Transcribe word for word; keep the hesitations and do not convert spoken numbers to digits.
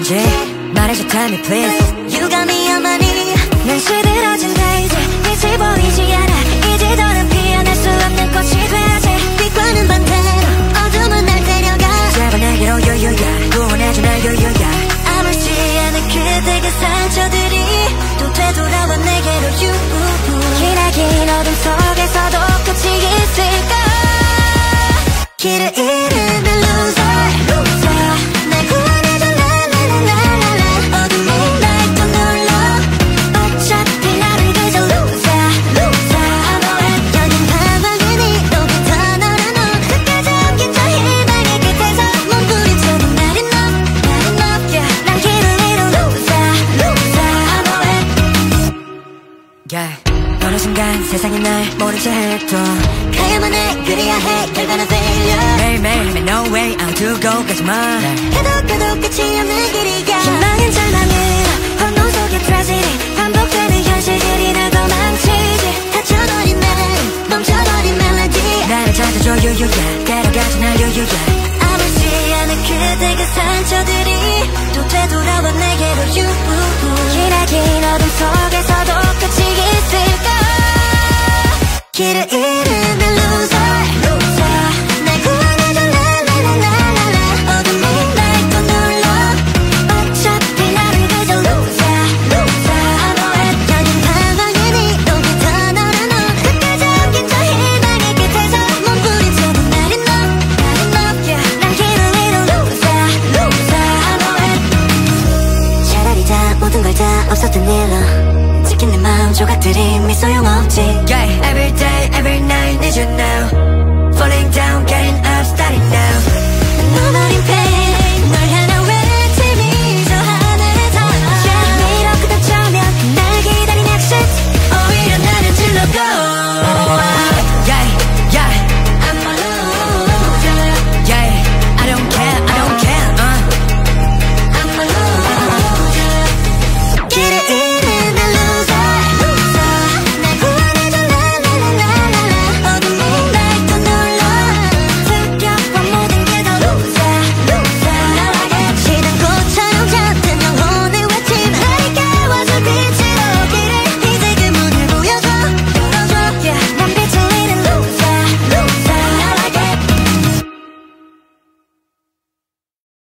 건지 말해줘 tell me please. You got me on my knee. 난 시들어진다 이제 빛이 보이지 않아. 이제 더는 피어날 수 없는 꽃이 돼야지. 빛과는 반대로 어둠은 날 데려가. 제발 내게로 유유야 구원해줘 날 유유야. 아무렇지 않은 그대 그 상처들이 또 되돌아와 내게로 you. 기나긴 어둠 속에서도 끝이 있을까. 길을 잃으면 loser, loser. 날 구원해줘 라라라라라. 어둠이 날 또 눌러. 어차피 나를 그저 loser, loser. 너의 여긴 방황이니 너부터 너라 너. 끝까지 옮긴 저 희망의 끝에서 몸부림쳐도 나는 너, 나는 너. Yeah. 난 길을 잃은 loser, loser. 너의 yeah. 어느 순간 세상이 날 모른 채 해도 가야만 해 그래야 해 결과는 failure. 매일매일 no way 안 두고 가지마. 해도 가도 끝이 없는 길이야. 희망은 절망으로 혼돈 속의 tragedy. 반복되는 현실들이 날 더 망치지. 닫혀버린 멜로디 멈춰버린 멜로디. 나를 찾아줘 유유야 데려가지 날 유유야. 아무렇지 않은 그대 그 상처들이 또 되돌아와 내게로 you. 기나긴 어둠 속에서도 끝이 있을까. 길을 잃으면 loser, loser. 날 구원해줘 라라라라라. 어둠이 날 또 눌러. 어차피 나를 그저 loser, loser. 너의 여긴 방황이니 너부터 너라 너. 끝까지 옮긴 저 희망의 끝에서 몸부림쳐도 나는 너, 나는 너. Yeah. 난 길을 잃은 loser, loser. 너의 차라리 다 모든 걸 다 없었던 일로 지킨 내 마음 조각들이 미 소용없지. Yeah. Every day, every night need you now. Falling down, getting up, starting now. 너버린 펜